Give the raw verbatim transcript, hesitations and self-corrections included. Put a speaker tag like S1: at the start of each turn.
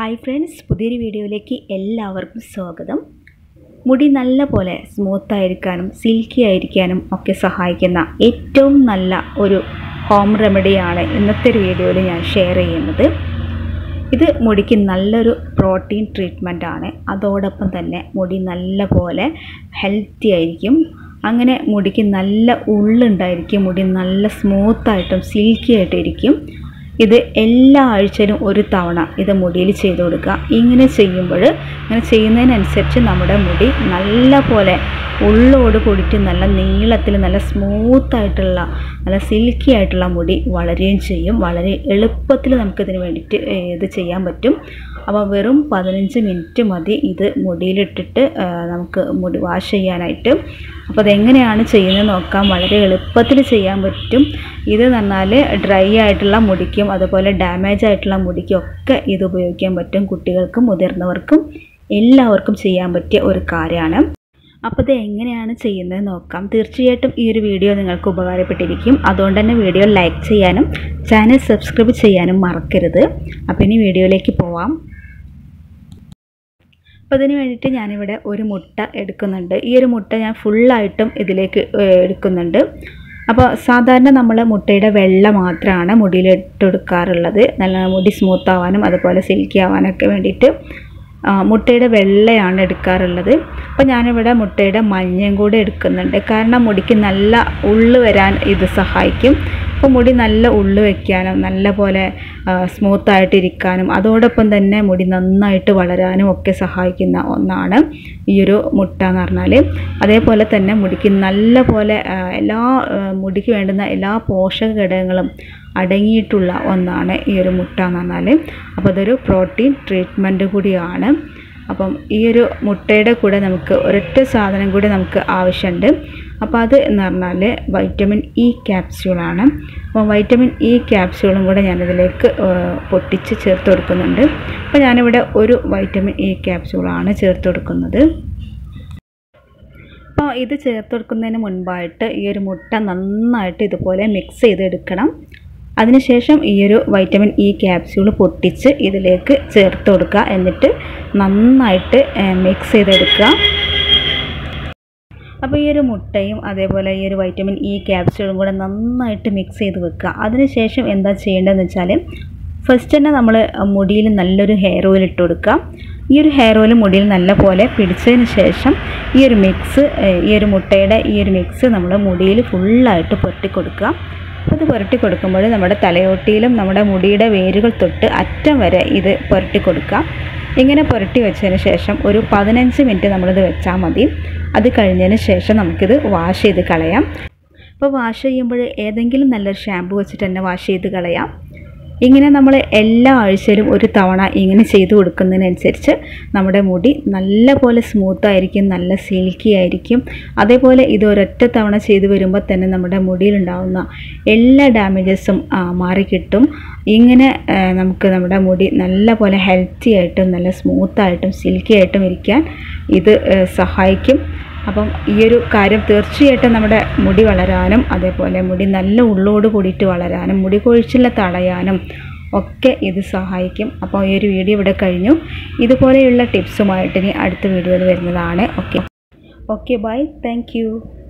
S1: Hi friends, പുതിയൊരു വീഡിയോയിലേക്ക് എല്ലാവർക്കും സ്വാഗതം. മുടി നല്ല പോലെ സ്മൂത്ത് ആയിരിക്കാനും സിൽക്കി ആയിരിക്കാനും ഒക്കെ സഹായിക്കുന്ന ഏറ്റവും നല്ല ഒരു ഹോം റെമഡിയാണ് ഇന്നത്തെ ഒരു വീഡിയോയിൽ ഞാൻ ഷെയർ ചെയ്യുന്നത്. ഇത് മുടിക്ക് നല്ലൊരു പ്രോട്ടീൻ ട്രീറ്റ്മെൻ്റ് ആണ്. അതോടൊപ്പം തന്നെ മുടി നല്ല പോലെ ഹെൽത്തി ആയിരിക്കും. അങ്ങനെ മുടിക്ക് നല്ല ഉള്ളുണ്ടായിരിക്കും. മുടി നല്ല സ്മൂത്തായിട്ടും സിൽക്കി ആയിട്ടിരിക്കും. ഇത് എല്ലാ ആഴ്ചയിലും ഒരു തവണ ഇത് മുടിയിൽ ചെയ്ത് കൊടുക്കുക. ഇങ്ങനെ ചെയ്യുമ്പോൾ ഇങ്ങനെ ചെയ്യുന്നതിനനുസരിച്ച് നമ്മുടെ മുടി നല്ല പോലെ ഉള്ളോട് കൂടിയിട്ട് നല്ല നീളത്തിൽ നല്ല സ്മൂത്തായിട്ടുള്ള നല്ല സിൽക്കി ആയിട്ടുള്ള മുടി വളരുകയും ചെയ്യും. വളരെ എളുപ്പത്തിൽ നമുക്കിതിന് വേണ്ടിയിട്ട് ഇത് ചെയ്യാൻ പറ്റും. അപ്പോൾ വെറും പതിനഞ്ച് മിനിറ്റ് മതി ഇത് മുടിയിലിട്ടിട്ട് നമുക്ക് മുടി വാഷ് ചെയ്യാനായിട്ട്. അപ്പോൾ അതെങ്ങനെയാണ് ചെയ്യുന്നത് നോക്കാം. വളരെ എളുപ്പത്തിൽ ചെയ്യാൻ പറ്റും. ഇത് പറഞ്ഞാൽ ഡ്രൈ ആയിട്ടുള്ള മുടിക്കും അതുപോലെ ഡാമേജ് ആയിട്ടുള്ള മുടിക്കും ഒക്കെ ഇത് ഉപയോഗിക്കാൻ പറ്റും. കുട്ടികൾക്കും മുതിർന്നവർക്കും എല്ലാവർക്കും ചെയ്യാൻ പറ്റിയ ഒരു കാര്യമാണ്. അപ്പോൾ ഇത് എങ്ങനെയാണ് ചെയ്യുന്നത് നോക്കാം. തീർച്ചയായിട്ടും ഈ ഒരു വീഡിയോ നിങ്ങൾക്ക് ഉപകാരപ്പെട്ടിരിക്കും. അതുകൊണ്ട് തന്നെ വീഡിയോ ലൈക്ക് ചെയ്യാനും ചാനൽ സബ്സ്ക്രൈബ് ചെയ്യാനും മറക്കരുത്. അപ്പോൾ ഇനി വീഡിയോയിലേക്ക് പോവാം. അപ്പോൾ അതിന് വേണ്ടിയിട്ട് ഞാനിവിടെ ഒരു മുട്ട എടുക്കുന്നുണ്ട്. ഈ ഒരു മുട്ട ഞാൻ ഫുള്ളായിട്ടും ഇതിലേക്ക് എടുക്കുന്നുണ്ട്. അപ്പോൾ സാധാരണ നമ്മൾ മുട്ടയുടെ വെള്ള മാത്രമാണ് മുടിയിലിട്ടെടുക്കാറുള്ളത്. നല്ല മുടി സ്മൂത്ത് ആവാനും അതുപോലെ സിൽക്കി ആവാനൊക്കെ വേണ്ടിയിട്ട് മുട്ടയുടെ വെള്ളയാണ് എടുക്കാറുള്ളത്. അപ്പോൾ ഞാനിവിടെ മുട്ടയുടെ മഞ്ഞയും കൂടെ എടുക്കുന്നുണ്ട്. കാരണം മുടിക്ക് നല്ല ഉള്ളു വരാൻ ഇത് സഹായിക്കും. അപ്പോൾ മുടി നല്ല ഉള്ളു വയ്ക്കാനും നല്ല പോലെ സ്മൂത്തായിട്ടിരിക്കാനും അതോടൊപ്പം തന്നെ മുടി നന്നായിട്ട് വളരാനും ഒക്കെ സഹായിക്കുന്ന ഒന്നാണ് ഈ ഒരു മുട്ട എന്ന് പറഞ്ഞാൽ. അതേപോലെ തന്നെ മുടിക്ക് നല്ല പോലെ എല്ലാ മുടിക്ക് വേണ്ടുന്ന എല്ലാ പോഷക ഘടകങ്ങളും അടങ്ങിയിട്ടുള്ള ഒന്നാണ് ഈ ഒരു മുട്ട എന്ന് പറഞ്ഞാൽ. അപ്പോൾ അതൊരു പ്രോട്ടീൻ ട്രീറ്റ്മെൻറ്റ് കൂടിയാണ്. അപ്പം ഈ ഒരു മുട്ടയുടെ കൂടെ നമുക്ക് ഒരൊറ്റ സാധനം കൂടി നമുക്ക് ആവശ്യമുണ്ട്. അപ്പോൾ അത് എന്ന് പറഞ്ഞാൽ വൈറ്റമിൻ ഇ ക്യാപ്സ്യൂളാണ്. അപ്പോൾ വൈറ്റമിൻ ഇ ക്യാപ്സ്യൂളും കൂടെ ഞാനിതിലേക്ക് പൊട്ടിച്ച് ചേർത്ത് കൊടുക്കുന്നുണ്ട്. അപ്പോൾ ഞാനിവിടെ ഒരു വൈറ്റമിൻ ഇ ക്യാപ്സ്യൂളാണ് ചേർത്ത് കൊടുക്കുന്നത്. അപ്പോൾ ഇത് ചേർത്ത് കൊടുക്കുന്നതിന് മുൻപായിട്ട് ഈ ഒരു മുട്ട നന്നായിട്ട് ഇതുപോലെ മിക്സ് ചെയ്തെടുക്കണം. അതിനുശേഷം ഈ ഒരു വൈറ്റമിൻ ഇ ക്യാപ്സ്യൂൾ പൊട്ടിച്ച് ഇതിലേക്ക് ചേർത്ത് കൊടുക്കുക. എന്നിട്ട് നന്നായിട്ട് മിക്സ് ചെയ്തെടുക്കുക. അപ്പോൾ ഈ ഒരു മുട്ടയും അതേപോലെ ഈ ഒരു വൈറ്റമിൻ ഇ ക്യാപ്സ്യൂളും കൂടെ നന്നായിട്ട് മിക്സ് ചെയ്ത് വെക്കുക. അതിനുശേഷം എന്താ ചെയ്യേണ്ടതെന്ന് വെച്ചാൽ ഫസ്റ്റ് തന്നെ നമ്മൾ മുടിയിൽ നല്ലൊരു ഹെയർ ഓയിൽ ഇട്ട് കൊടുക്കുക. ഈ ഒരു ഹെയർ ഓയിൽ മുടിയിൽ നല്ല പോലെ പിടിച്ചതിന് ശേഷം ഈ ഒരു മിക്സ് ഈ ഒരു മുട്ടയുടെ ഈ ഒരു മിക്സ് നമ്മൾ മുടിയിൽ ഫുള്ളായിട്ട് പുരട്ടി കൊടുക്കുക. അത് പുരട്ടി കൊടുക്കുമ്പോൾ നമ്മുടെ തലയോട്ടിയിലും നമ്മുടെ മുടിയുടെ വേരുകൾ തൊട്ട് അറ്റം വരെ ഇത് പുരട്ടി കൊടുക്കുക. ഇങ്ങനെ പുരട്ടി വെച്ചതിന് ശേഷം ഒരു പതിനഞ്ച് മിനിറ്റ് നമ്മളിത് വെച്ചാൽ മതി. അത് കഴിഞ്ഞതിന് ശേഷം നമുക്കിത് വാഷ് ചെയ്ത് കളയാം. അപ്പോൾ വാഷ് ചെയ്യുമ്പോൾ ഏതെങ്കിലും നല്ലൊരു ഷാമ്പു വെച്ചിട്ട് തന്നെ വാഷ് ചെയ്ത് കളയാം. ഇങ്ങനെ നമ്മൾ എല്ലാ ആഴ്ചയിലും ഒരു തവണ ഇങ്ങനെ ചെയ്ത് കൊടുക്കുന്നതിനനുസരിച്ച് നമ്മുടെ മുടി നല്ല പോലെ സ്മൂത്തായിരിക്കും, നല്ല സിൽക്കി ആയിരിക്കും. അതേപോലെ ഇത് ഒരൊറ്റ തവണ ചെയ്ത് വരുമ്പോൾ തന്നെ നമ്മുടെ മുടിയിലുണ്ടാകുന്ന എല്ലാ ഡാമേജസും മാറിക്കിട്ടും. ഇങ്ങനെ നമുക്ക് നമ്മുടെ മുടി നല്ല പോലെ ഹെൽത്തി ആയിട്ടും നല്ല സ്മൂത്തായിട്ടും സിൽക്കി ആയിട്ടും ഇരിക്കാൻ ഇത് സഹായിക്കും. അപ്പം ഈ ഒരു കാര്യം തീർച്ചയായിട്ടും നമ്മുടെ മുടി വളരാനും അതേപോലെ മുടി നല്ല ഉള്ളോട് കൂടിയിട്ട് വളരാനും മുടി കൊഴിച്ചിൽ തടയാനും ഒക്കെ ഇത് സഹായിക്കും. അപ്പോൾ ഈ ഒരു വീഡിയോ ഇവിടെ കഴിഞ്ഞു. ഇതുപോലെയുള്ള ടിപ്സുമായിട്ട് ഇനി അടുത്ത വീഡിയോയിൽ വരുന്നതാണ്. Okay okay bye, thank U.